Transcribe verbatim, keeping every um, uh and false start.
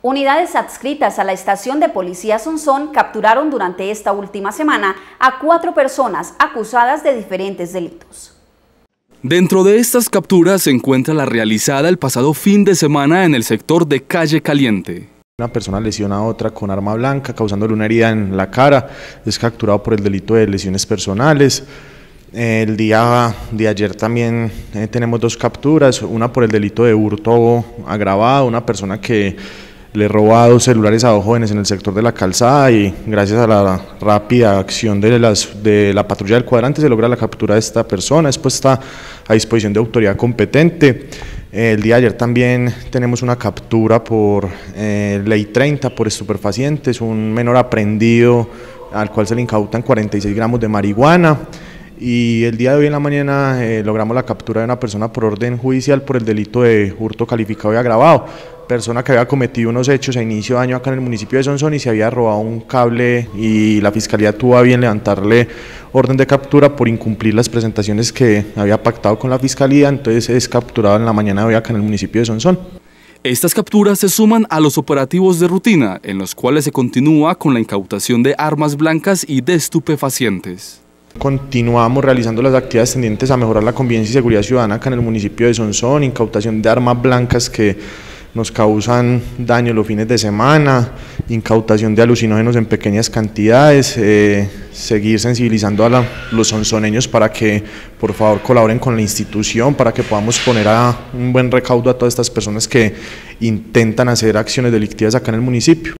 Unidades adscritas a la estación de policía Sonsón capturaron durante esta última semana a cuatro personas acusadas de diferentes delitos. Dentro de estas capturas se encuentra la realizada el pasado fin de semana en el sector de Calle Caliente. Una persona lesiona a otra con arma blanca, causándole una herida en la cara, es capturado por el delito de lesiones personales. El día de ayer también eh, tenemos dos capturas, una por el delito de hurto agravado, una persona que le roba dos celulares a dos jóvenes en el sector de la Calzada, y gracias a la rápida acción de, las, de la patrulla del cuadrante se logra la captura de esta persona. Después está a disposición de autoridad competente. El día de ayer también tenemos una captura por eh, ley treinta por estupefacientes, un menor aprehendido al cual se le incautan cuarenta y seis gramos de marihuana. Y el día de hoy en la mañana eh, logramos la captura de una persona por orden judicial por el delito de hurto calificado y agravado, persona que había cometido unos hechos a inicio de año acá en el municipio de Sonsón y se había robado un cable, y la fiscalía tuvo a bien levantarle orden de captura por incumplir las presentaciones que había pactado con la fiscalía. Entonces es capturado en la mañana de hoy acá en el municipio de Sonsón. Estas capturas se suman a los operativos de rutina, en los cuales se continúa con la incautación de armas blancas y de estupefacientes. Continuamos realizando las actividades tendientes a mejorar la convivencia y seguridad ciudadana acá en el municipio de Sonsón, incautación de armas blancas que nos causan daño los fines de semana, incautación de alucinógenos en pequeñas cantidades, eh, seguir sensibilizando a la, los sonsoneños para que por favor colaboren con la institución, para que podamos poner a un buen recaudo a todas estas personas que intentan hacer acciones delictivas acá en el municipio.